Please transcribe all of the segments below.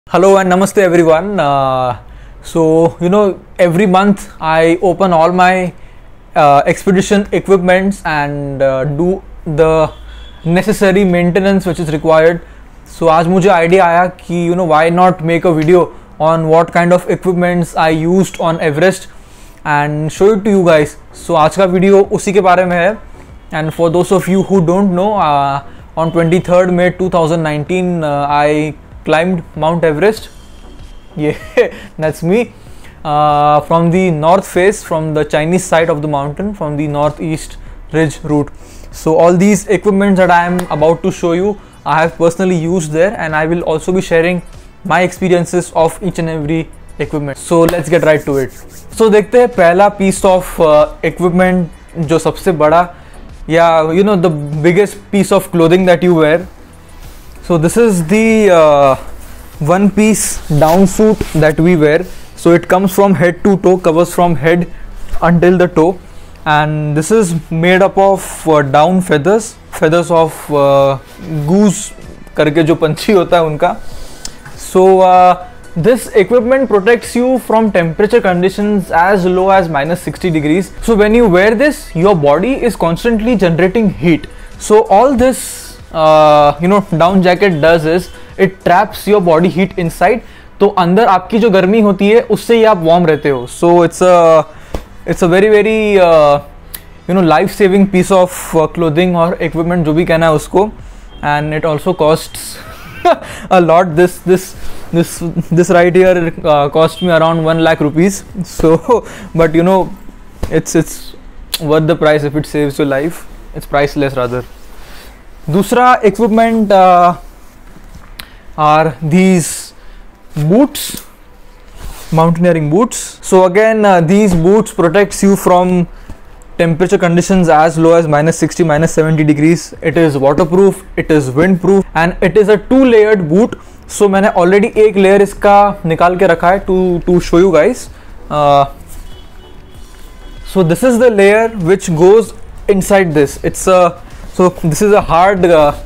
Hello and namaste everyone. Every month I open all my expedition equipments and do the necessary maintenance which is required. So आज मुझे idea आया कि why not make a video on what kind of equipments I used on Everest and show it to you guys. So आज का video उसी के बारे में है. And for those of you who don't know, on 23rd May 2019 I climbed Mount Everest. Yeah, that's me. From the north face, from the Chinese side of the mountain, from the northeast ridge route. So all these equipments that I am about to show you, I have personally used there, and I will also be sharing my experiences of each and every equipment. So let's get right to it. So देखते हैं पहला piece of equipment जो सबसे बड़ा, the biggest piece of clothing that you wear. So this is the one piece down suit that we wear. So it comes from head to toe, covers from head until the toe, and this is made up of down feathers of goose करके जो पंछी होता है उनका. So this equipment protects you from temperature conditions as low as -60 degrees. So when you wear this, your body is constantly generating heat. So all this down jacket does is it traps your body heat inside. तो अंदर आपकी जो गर्मी होती है उससे ही आप warm रहते हो. So it's a very very life saving piece of clothing और इक्विपमेंट, जो भी कहना है उसको. And it also costs a lot. This right here cost me around 1 lakh rupees. So but it's worth the price if it saves your life. It's priceless rather. दूसरा equipment are these boots, mountaineering boots. So again these boots protects you from temperature conditions as low as -60 -70 degrees. It is waterproof, it is windproof, and it is a 2-layered boot. So मैंने already एक layer इसका निकाल के रखा है to show you guys. So this is the layer which goes inside this. So this is a hard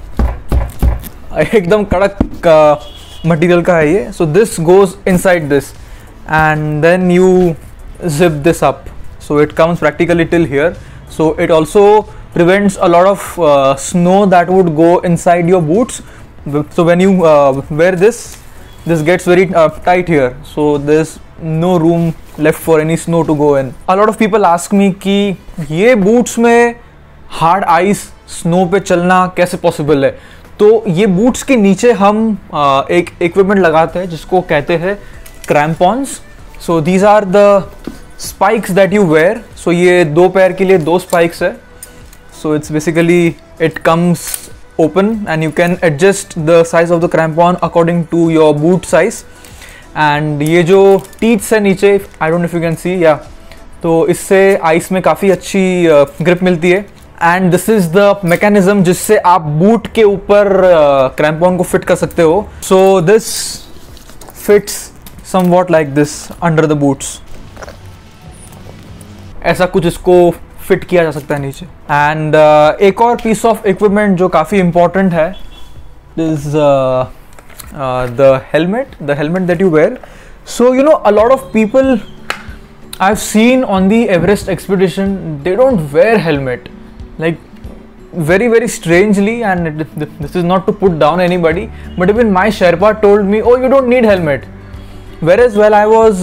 एकदम कड़क material का है ये. So this goes inside this and then you zip this up. So it comes practically till here. So it also prevents a lot of snow that would go inside your boots. So when you wear this gets very tight here. So there's no room left for any snow to go in. A lot of people ask me कि ये boots में hard ice snow पे चलना कैसे possible है. तो ये boots के नीचे हम एक इक्विपमेंट लगाते हैं जिसको कहते हैं crampons. So these are the spikes that you wear. So ये 2 पैर के लिए 2 स्पाइक्स है. So it's basically it comes open and you can adjust the size of the crampon according to your boot size. And ये जो teeths है नीचे, I don't know if you can see, तो इससे आइस में काफ़ी अच्छी ग्रिप मिलती है. And this is the mechanism जिससे आप बूट के ऊपर क्रैम्पॉन को फिट कर सकते हो. So this fits somewhat like this under the boots. ऐसा कुछ इसको फिट किया जा सकता है नीचे. एंड एक और पीस ऑफ इक्विपमेंट जो काफ़ी इंपॉर्टेंट है is the helmet that you wear. So a lot of people I've seen on the Everest expedition, they don't wear helmet, like very very strangely, and this is not to put down anybody, but even my Sherpa told me, oh, you don't need helmet. Whereas when I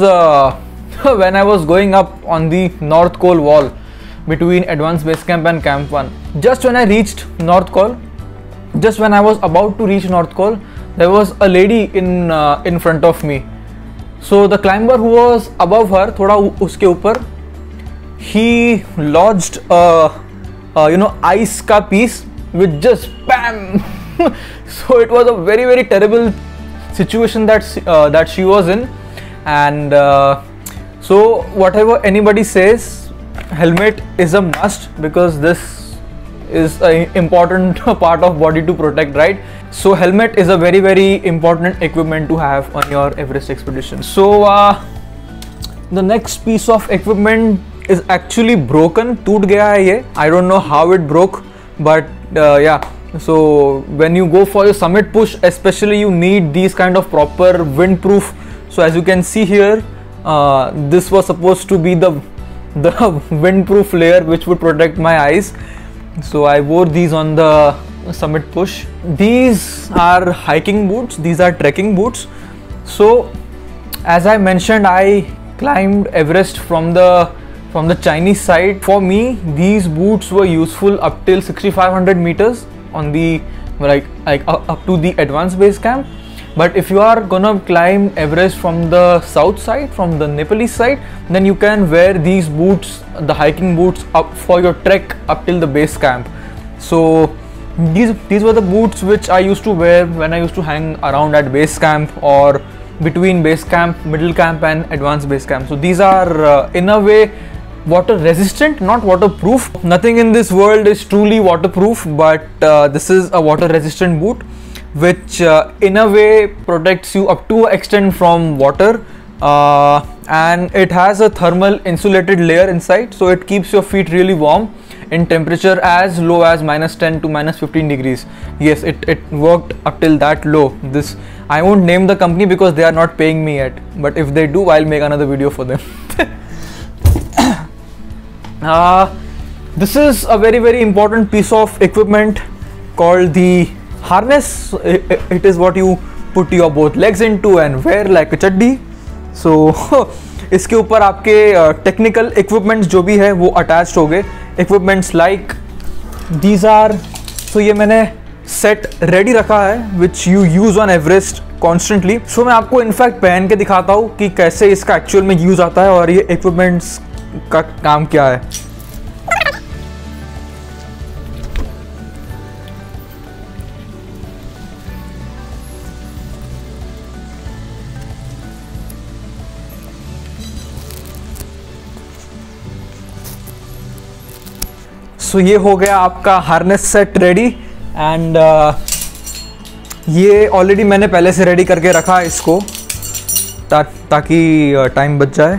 was going up on the North Col wall between Advanced Base Camp and Camp 1, just when I reached North Col, just when I was about to reach North Col, there was a lady in front of me. So the climber who was above her, थोड़ा उसके ऊपर, he lodged ice का piece with just bam. So it was a very very terrible situation that she was in. And so whatever anybody says, helmet is a must because this is an important part of body to protect, right? So helmet is a very very important equipment to have on your Everest expedition. So the next piece of equipment is actually broken. टूट गया है ये. I don't know how it broke, but So when you go for your summit push, especially, you need these kind of proper windproof. So as you can see here, this was supposed to be the windproof layer which would protect my eyes. So I wore these on the summit push. These are hiking boots, these are trekking boots. So as I mentioned, I climbed Everest from the Chinese side. For me, these boots were useful up till 6500 meters on the up to the advanced base camp. But if you are gonna climb Everest from the south side, from the Nepalese side, then you can wear these boots, the hiking boots, up for your trek up till the base camp. So these were the boots which I used to wear when I used to hang around at base camp or between base camp, middle camp and advanced base camp. So these are in a way water resistant, not waterproof. Nothing in this world is truly waterproof, but this is a water resistant boot which in a way protects you up to an extent from water, and it has a thermal insulated layer inside, so it keeps your feet really warm in temperature as low as -10 to -15 degrees. Yes, it worked up till that low. This, I won't name the company because they are not paying me yet, but if they do, I'll make another video for them. This is a very important piece of equipment called the harness. It is what you put your both legs into and wear like a chaddi. So इसके ऊपर आपके technical equipments जो भी है वो attached हो गए. Equipments like these are, so ये मैंने सेट रेडी रखा है which you use on Everest constantly. So मैं आपको इनफैक्ट पहन के दिखाता हूँ कि कैसे इसका एक्चुअल में यूज आता है और ये इक्विपमेंट्स का काम क्या है. सो ये हो गया आपका हार्नेस सेट रेडी, एंड ये ऑलरेडी मैंने पहले से रेडी करके रखा है इसको ताकि टाइम बच जाए.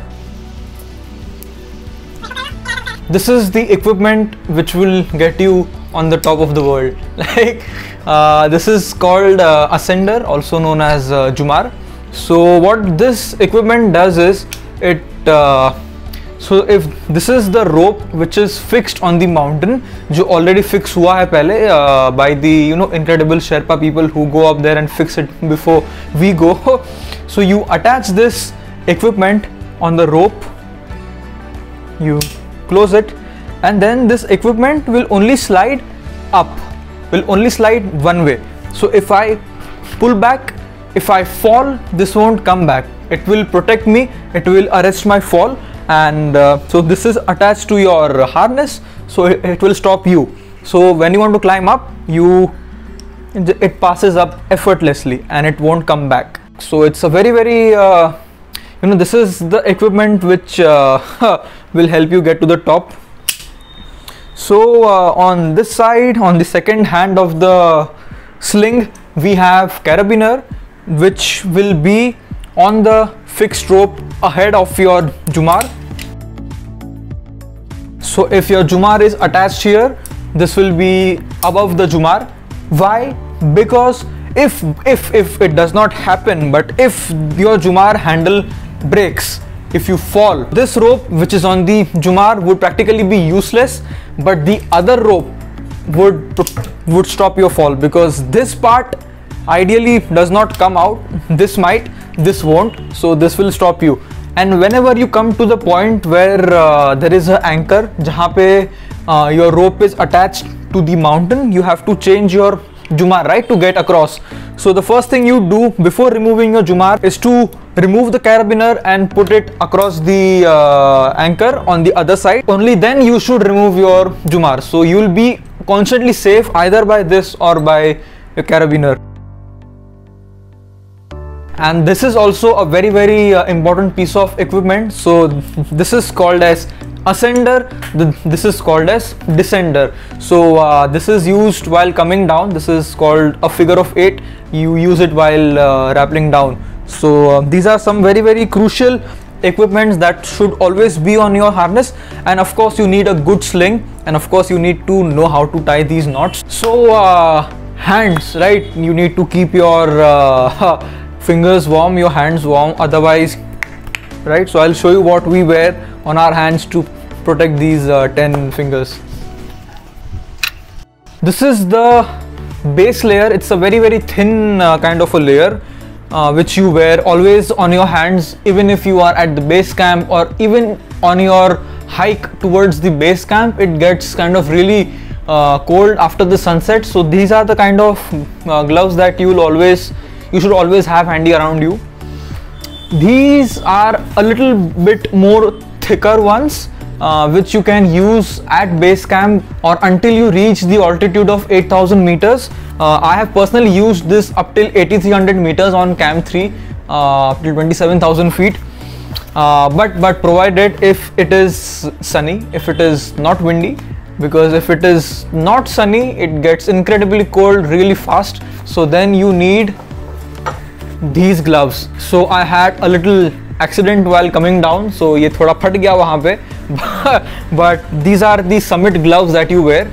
This is the equipment which will get you on the top of the world. Like this is called Ascender, also known as Jumar. So what this equipment does is it so if this is the rope which is fixed on the mountain, जो already fixed हुआ है पहले by the incredible Sherpa people who go up there and fix it before we go. So you attach this equipment on the rope, you close it, and then this equipment will only slide up, will only slide one way. So if I pull back, if I fall, this won't come back. It will protect me, it will arrest my fall, and so this is attached to your harness, so it will stop you. So when you want to climb up, it passes up effortlessly and it won't come back. So it's a very this is the equipment which will help you get to the top. So on this side, on the second hand of the sling, we have carabiner, which will be on the fixed rope ahead of your Jumar. So if your Jumar is attached here, this will be above the Jumar. Why? Because if it does not happen, but if your Jumar handle breaks, if you fall, this rope which is on the Jumar would practically be useless, but the other rope would stop your fall, because this part ideally does not come out. This might, this won't, so this will stop you. And whenever you come to the point where there is an anchor jahan pe your rope is attached to the mountain, you have to change your Jumar, right, to get across. So the first thing you do before removing your Jumar is to remove the carabiner and put it across the anchor on the other side. Only then you should remove your Jumar. So you will be constantly safe either by this or by your carabiner. And this is also a very important piece of equipment. So this is called as ascender, this is called as descender. So this is used while coming down. This is called a figure of 8. You use it while rappelling down. So these are some very crucial equipments that should always be on your harness. And of course you need a good sling and of course you need to know how to tie these knots. So hands, right, you need to keep your fingers warm, your hands warm, otherwise, right? So I'll show you what we wear on our hands to protect these 10 fingers. This is the base layer. It's a very thin kind of a layer which you wear always on your hands, even if you are at the base camp or even on your hike towards the base camp. It gets kind of really cold after the sunset, so these are the kind of gloves that you should always have handy around you. These are a little bit more thicker ones which you can use at base camp or until you reach the altitude of 8,000 meters. I have personally used this up till 8,300 meters on Camp 3 till 27,000 feet. But provided if it is sunny, if it is not windy, because if it is not sunny it gets incredibly cold really fast, so then you need these gloves. So I had a little accident while coming down, so ये थोड़ा फट गया वहाँ पे but these are the summit gloves that you wear.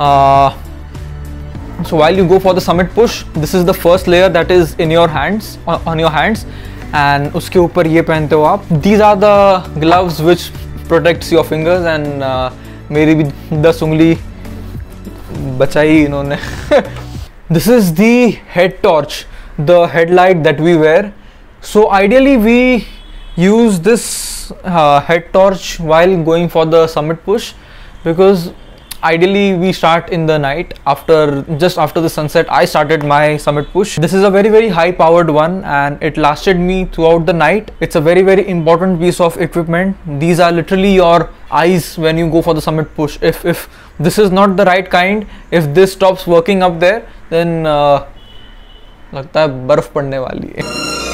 So while you go for the summit push, this is the first layer that is in your hands, on your hands, and उसके ऊपर ये पहनते हो आप. These are the gloves which protects your fingers, and मेरी भी 10 उंगली बचाई इन्होंने. This is the head torch, the headlight that we wear. So ideally we use this head torch while going for the summit push, because ideally we start in the night. Just after the sunset I started my summit push. This is a very high powered one and it lasted me throughout the night. It's a very important piece of equipment. These are literally your eyes when you go for the summit push. If this is not the right kind, if this stops working up there, then लगता है बर्फ पड़ने वाली है.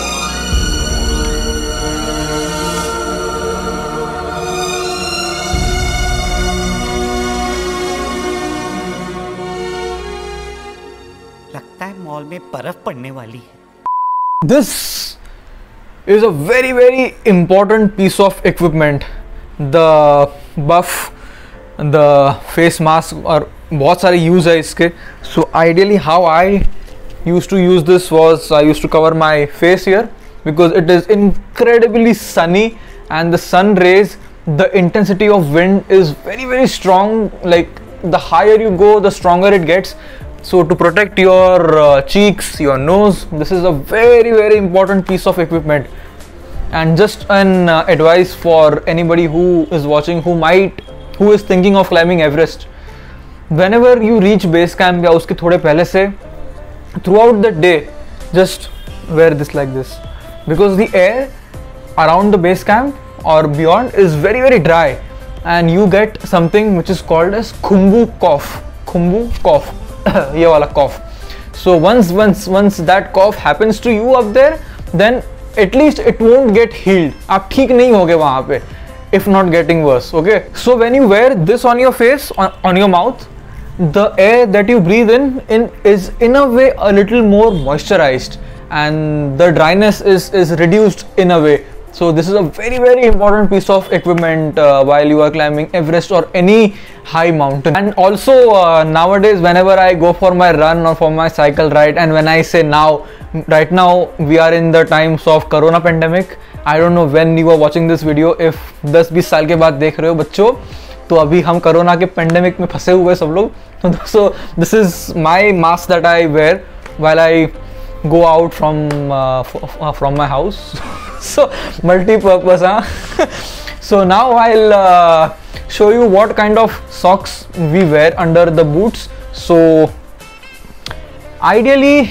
लगता है mall में बर्फ पड़ने वाली है. This is a very important piece of equipment. The buff, the face mask, और बहुत सारे use है इसके. So ideally how I used to use this was I used to cover my face here, because it is incredibly sunny and the sun rays, the intensity of wind is very strong. Like the higher you go, the stronger it gets. So to protect your cheeks, your nose, this is a very important piece of equipment. And just an advice for anybody who is watching, who is thinking of climbing Everest. Whenever you reach base camp या उसके थोड़े पहले से, throughout the day, just wear this like this, because the air around the base camp or beyond is very dry, and you get something which is called as khumbu cough. ये वाला cough. So once that cough happens to you up there, then at least it won't get healed. आप ठीक नहीं होगे वहाँ पे, if not getting worse. Okay. So when you wear this on your face, on your mouth, the air that you breathe in is in a way a little more moisturized, and the dryness is reduced in a way. So this is a very important piece of equipment while you are climbing Everest or any high mountain. And also nowadays whenever I go for my run or for my cycle ride, and when I say now, right now we are in the times of corona pandemic. I don't know when you are watching this video, if 10-20 साल के बाद देख रहे हो बच्चों, तो अभी हम कोरोना के पेंडेमिक में फंसे हुए सब लोग. So this is my mask that I wear while I go out from my house. So multi-purpose, huh? So now I'll show you what kind of socks we wear under the boots. So ideally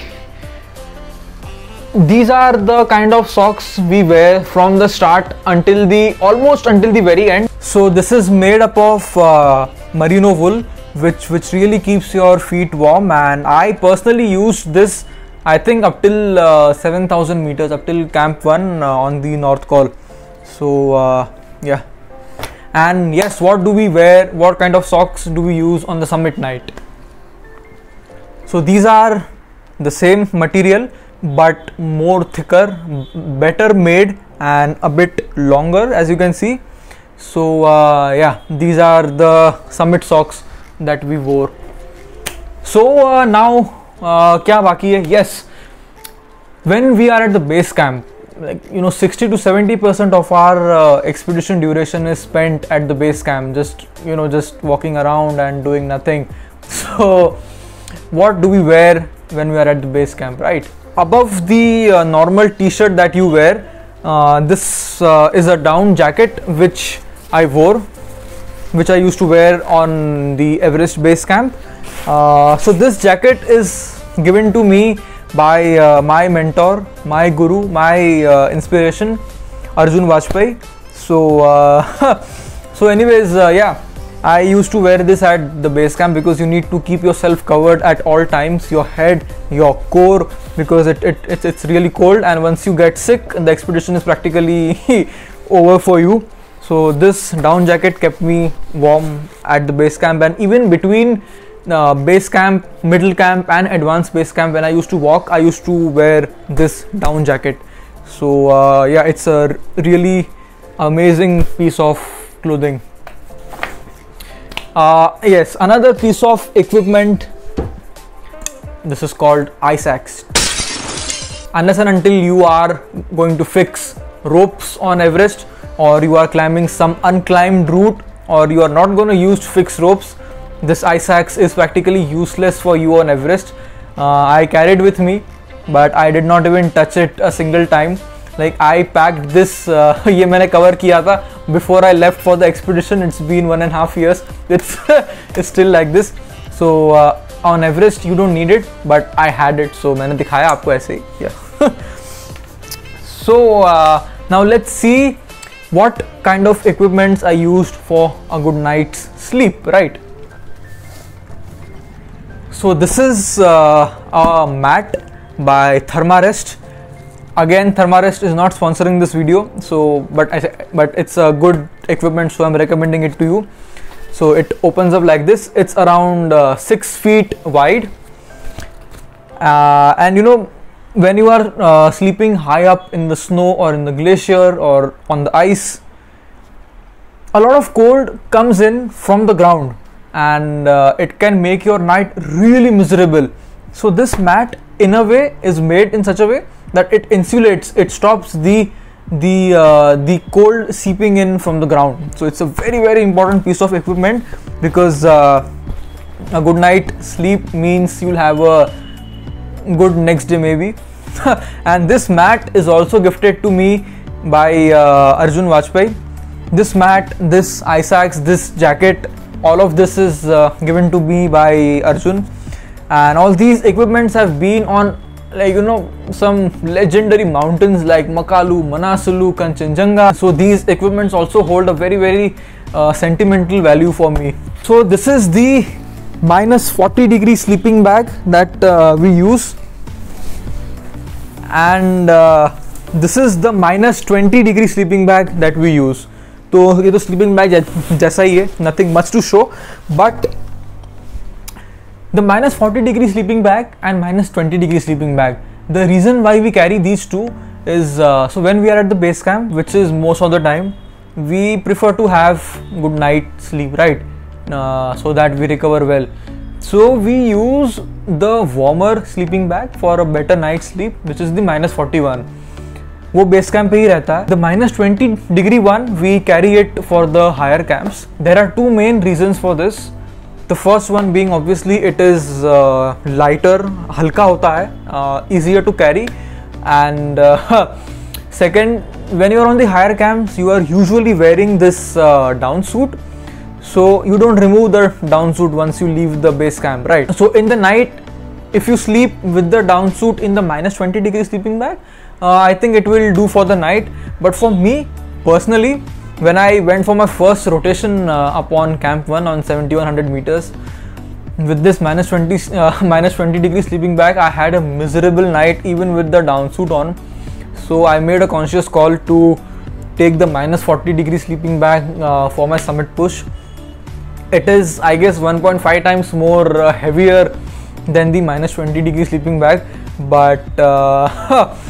these are the kind of socks we wear from the start almost until the very end. So this is made up of merino wool, which really keeps your feet warm, and I personally used this I think up till 7,000 meters, up till Camp 1 on the North Col. So yeah. And yes, what do we wear? What kind of socks do we use on the summit night? So these are the same material but more thicker, better made and a bit longer, as you can see. So yeah, these are the summit socks that we wore. So now क्या बाकी है? Yes, when we are at the base camp, like 60 to 70% of our expedition duration is spent at the base camp, just walking around and doing nothing. So what do we wear when we are at the base camp, right? Above the normal t-shirt that you wear, this is a down jacket which I wore, which I used to wear on the Everest base camp. So this jacket is given to me by my mentor, my guru, my inspiration, Arjun Vajpayee. So so anyways, yeah, I used to wear this at the base camp because you need to keep yourself covered at all times, your head, your core, because it's really cold, and once you get sick, the expedition is practically over for you. So this down jacket kept me warm at the base camp, and even between base camp, middle camp and advanced base camp, when I used to walk, I used to wear this down jacket. So yeah, it's a really amazing piece of clothing. Yes, another piece of equipment, this is called ice axe. Unless and until you are going to fix ropes on Everest, or you are climbing some unclimbed route, or you are not going to use fixed ropes, this ice axe is practically useless for you on Everest. I carried with me, but I did not even touch it a single time. Like I packed this, ये मैंने cover किया था before I left for the expedition. It's been 1.5 years. It's still like this. So on Everest you don't need it, but I had it, so मैंने दिखाया आपको ऐसे ही. Yeah. So now let's see what kind of equipments I used for a good night's sleep, right? So this is a mat by Thermarest. Again, Thermarest is not sponsoring this video, so but it's a good equipment, so I'm recommending it to you. So it opens up like this. It's around 6 feet wide, and when you are sleeping high up in the snow or in the glacier or on the ice, a lot of cold comes in from the ground, and it can make your night really miserable. So this mat in a way is made in such a way that it insulates, it stops the cold seeping in from the ground. So it's a very, very important piece of equipment, because a good night sleep means you'll have a good next day maybe. And this mat is also gifted to me by Arjun Vajpayee. This mat, this ice axe, this jacket, all of this is given to me by Arjun, and all these equipments have been on, like some legendary mountains like Makalu, Manasulu, Kanchenjunga. So these equipments also hold a very, very sentimental value for me. So this is the -40-degree sleeping bag that we use, and this is the -20-degree sleeping bag that we use. तो ये तो sleeping bag जैसा ही है, nothing much to show, but the -40-degree sleeping bag and -20-degree sleeping bag, the reason why we carry these two is so when we are at the base camp, which is most of the time, we prefer to have good night sleep, right? So that we recover well. So we use the warmer sleeping bag for a better night's sleep, which is the -41. वो base camp पे ही रहता है. The -20-degree one, we carry it for the higher camps. There are two main reasons for this. The first one being obviously it is lighter, हल्का होता है, easier to carry, and second, when you are on the higher camps, you are usually wearing this down suit, so you don't remove the down suit once you leave the base camp, right? So in the night, if you sleep with the down suit in the -20-degree sleeping bag, I think it will do for the night. But for me personally, when I went for my first rotation upon Camp 1 on 7100 meters with this -20-degree sleeping bag, I had a miserable night even with the down suit on. So I made a conscious call to take the -40-degree sleeping bag for my summit push. It is, I guess, 1.5 times more heavier than the -20-degree sleeping bag, but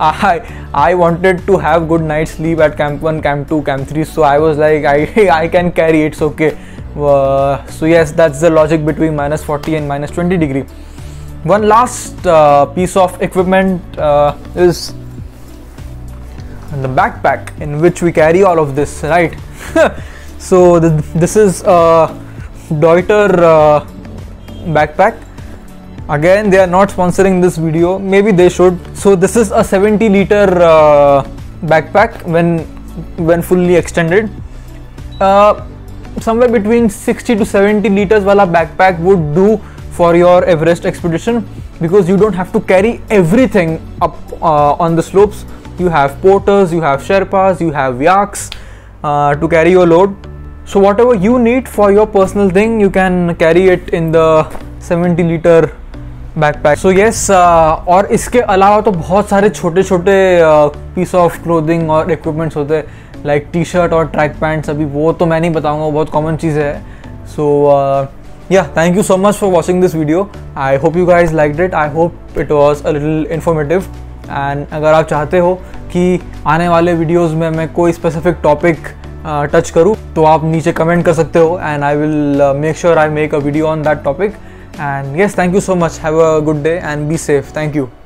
I wanted to have good night sleep at camp 1, camp 2, camp 3, so I was like, I can carry, it's okay. So yes, that's the logic between -40 and -20 degree. One last piece of equipment is the backpack in which we carry all of this, right? So this is a Deuter backpack. Again, they are not sponsoring this video, maybe they should. So this is a 70-liter backpack when fully extended. Somewhere between 60 to 70 liters wala backpack would do for your Everest expedition, because you don't have to carry everything up on the slopes. You have porters, you have Sherpas, you have yaks to carry your load. So whatever you need for your personal thing, you can carry it in the 70-liter backpack. So yes, और इसके अलावा तो बहुत सारे छोटे छोटे piece of clothing और equipments होते हैं, लाइक टी शर्ट और ट्रैक पैंट्स. अभी वो तो मैं नहीं बताऊंगा, वो बहुत कॉमन चीज़ें है. So yeah, thank you so much for watching this video. I hope you guys liked it. I hope it was a little informative. And अगर आप चाहते हो कि आने वाले वीडियोज़ में मैं कोई स्पेसिफिक टॉपिक टच करूँ, तो आप नीचे कमेंट कर सकते हो, and I will make sure I make a video on that topic. And yes, thank you so much. Have a good day and be safe. Thank you.